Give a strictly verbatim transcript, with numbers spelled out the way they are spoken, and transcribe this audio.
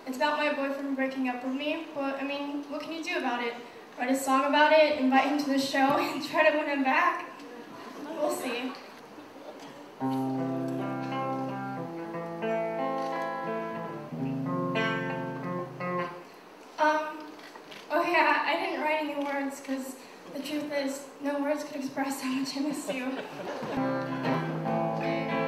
It's about my boyfriend breaking up with me, but I mean, what can you do about it? Write a song about it, invite him to the show, and try to win him back? We'll see. Um, oh yeah, I didn't write any words, because the truth is, no words could express how much I miss you.